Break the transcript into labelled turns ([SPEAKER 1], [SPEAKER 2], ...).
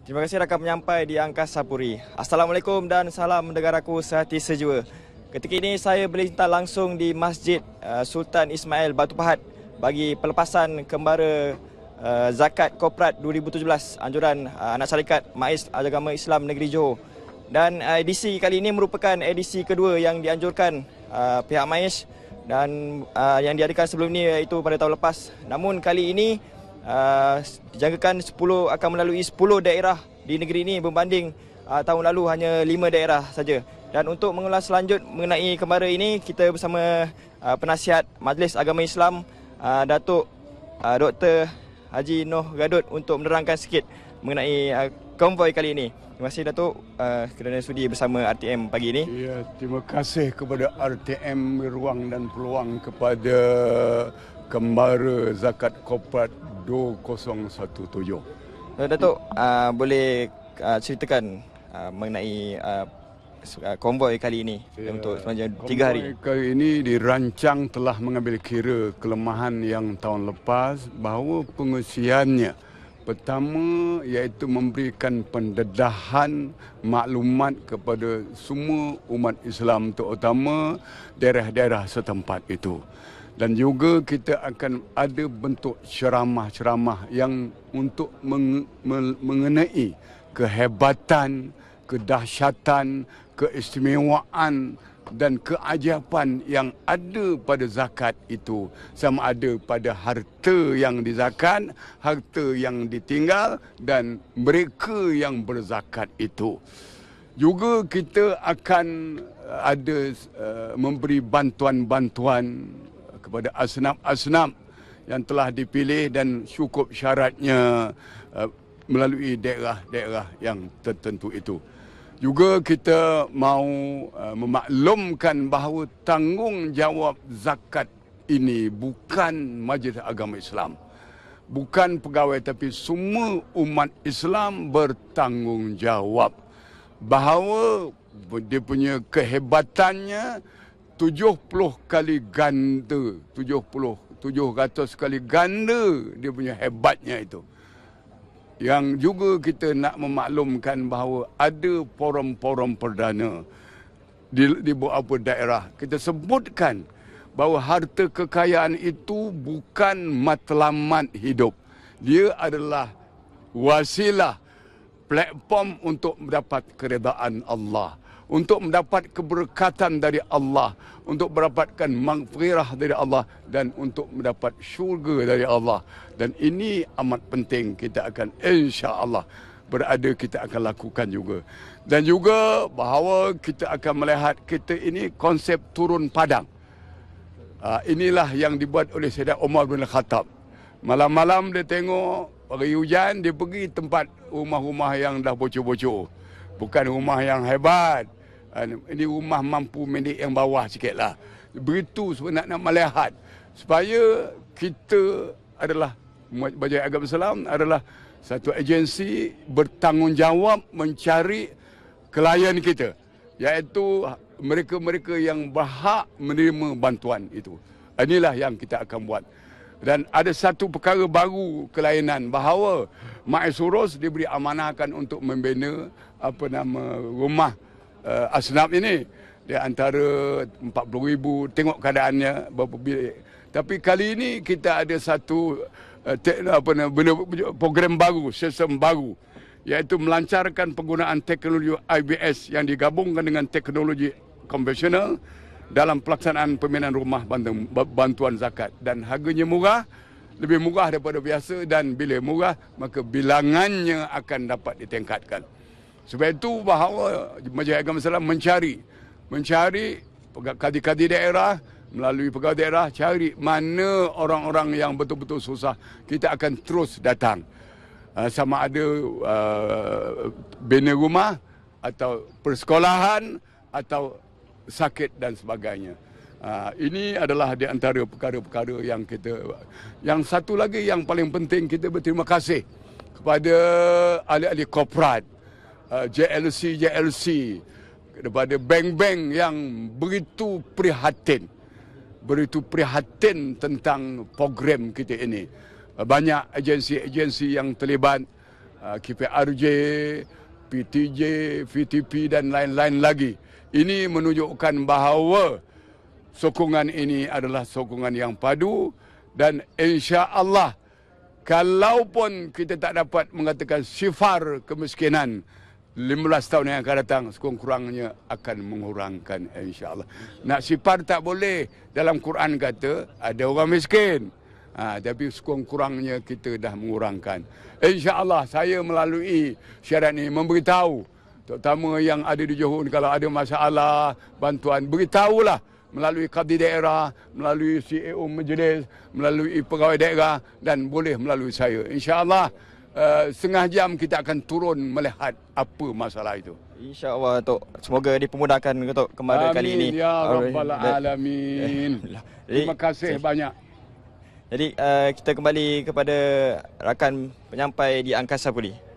[SPEAKER 1] Terima kasih rakan penyampai di Angkasa Puri. Assalamualaikum dan salam negaraku sehati sejua. Ketika ini saya berlintas langsung di Masjid Sultan Ismail Batu Pahat bagi pelepasan kembara zakat korporat 2017 anjuran anak syarikat Majlis Agama Islam Negeri Johor. Dan edisi kali ini merupakan edisi kedua yang dianjurkan pihak Majlis dan yang diadakan sebelum ini iaitu pada tahun lepas. Namun kali ini dijangkakan akan melalui 10 daerah di negeri ini berbanding tahun lalu hanya 5 daerah saja. Dan untuk mengulas lanjut mengenai kembara ini, kita bersama penasihat Majlis Agama Islam Datuk Dr. Haji Noh Gadut untuk menerangkan sikit mengenai konvoi kali ini. Terima kasih Datuk kerana sudi bersama RTM pagi ini.
[SPEAKER 2] Ya, terima kasih kepada RTM ruang dan peluang kepada kembara zakat korporat 2017.
[SPEAKER 1] Datuk, boleh ceritakan mengenai konvoi kali ini untuk sepanjang 3 hari?
[SPEAKER 2] Konvoi kali ini dirancang telah mengambil kira kelemahan yang tahun lepas bahawa pengisiannya pertama iaitu memberikan pendedahan maklumat kepada semua umat Islam terutama daerah-daerah setempat itu. Dan juga kita akan ada bentuk ceramah-ceramah yang untuk mengenai kehebatan, kedahsyatan, keistimewaan dan keajaban yang ada pada zakat itu. Sama ada pada harta yang dizakat, harta yang ditinggal dan mereka yang berzakat itu. Juga kita akan ada memberi bantuan-bantuan kepada asnaf-asnaf yang telah dipilih dan cukup syaratnya melalui daerah-daerah yang tertentu itu. Juga kita mahu memaklumkan bahawa tanggungjawab zakat ini bukan Majlis Agama Islam. Bukan pegawai tapi semua umat Islam bertanggungjawab. Bahawa dia punya kehebatannya 70 kali ganda, 700 kali ganda dia punya hebatnya itu. Yang juga kita nak memaklumkan bahawa ada forum-forum perdana di beberapa daerah. Kita sebutkan bahawa harta kekayaan itu bukan matlamat hidup. Dia adalah wasilah, platform untuk mendapat keredaan Allah, untuk mendapat keberkatan dari Allah, untuk mendapatkan maghfirah dari Allah dan untuk mendapat syurga dari Allah. Dan ini amat penting, kita akan insya-Allah berada, kita akan lakukan juga. Dan juga bahawa kita akan melihat kita ini konsep turun padang. Inilah yang dibuat oleh Sayyidina Umar bin Khattab. Malam-malam dia tengok pagi hujan, dia pergi tempat rumah-rumah yang dah bocor-bocor. Bukan rumah yang hebat. Ini rumah mampu minit yang bawah sikit lah. Begitu sebenarnya nak melihat. Supaya kita adalah, Majlis Agama Islam adalah satu agensi bertanggungjawab mencari klien kita. Iaitu mereka-mereka yang berhak menerima bantuan itu. Inilah yang kita akan buat. Dan ada satu perkara baru kelainan bahawa Majlis Urus diberi amanahkan untuk membina rumah asnaf ini. Dia antara 40,000, tengok keadaannya berapa bilik. Tapi kali ini kita ada satu program baru, sistem baru, iaitu melancarkan penggunaan teknologi IBS yang digabungkan dengan teknologi konvensional dalam pelaksanaan pembinaan rumah bantuan zakat. Dan harganya murah, lebih murah daripada biasa, dan bila murah maka bilangannya akan dapat ditingkatkan. Sebab itu bahawa Majlis Agama Islam mencari kadi-kadi daerah, melalui pegawai daerah, cari mana orang-orang yang betul-betul susah. Kita akan terus datang. Sama ada bina rumah atau persekolahan atau sakit dan sebagainya. Ini adalah di antara perkara-perkara yang kita. Yang satu lagi yang paling penting, kita berterima kasih kepada ahli-ahli korporat, JLC, daripada bank-bank yang begitu prihatin tentang program kita ini. Banyak agensi-agensi yang terlibat, KPRJ, PTJ, VTP dan lain-lain lagi. Ini menunjukkan bahawa sokongan ini adalah sokongan yang padu dan insya-Allah kalaupun kita tak dapat mengatakan sifar kemiskinan 15 tahun yang akan datang, sekurang-kurangnya akan mengurangkan insya-Allah. Nak sifar tak boleh. Dalam Quran kata ada orang miskin. Tapi sekurang-kurangnya kita dah mengurangkan. InsyaAllah saya melalui syarat ini memberitahu, terutama yang ada di Johor, kalau ada masalah, bantuan, beritahulah melalui Qadi Daerah, melalui CEO Majlis, melalui pegawai daerah dan boleh melalui saya. InsyaAllah setengah jam kita akan turun melihat apa masalah itu.
[SPEAKER 1] InsyaAllah Tok. Semoga dipermudahkan Tok kembali kali ini.
[SPEAKER 2] Amin ya Rabbal Alamin. Terima kasih banyak.
[SPEAKER 1] Jadi kita kembali kepada rakan penyampai di Angkasa Puri.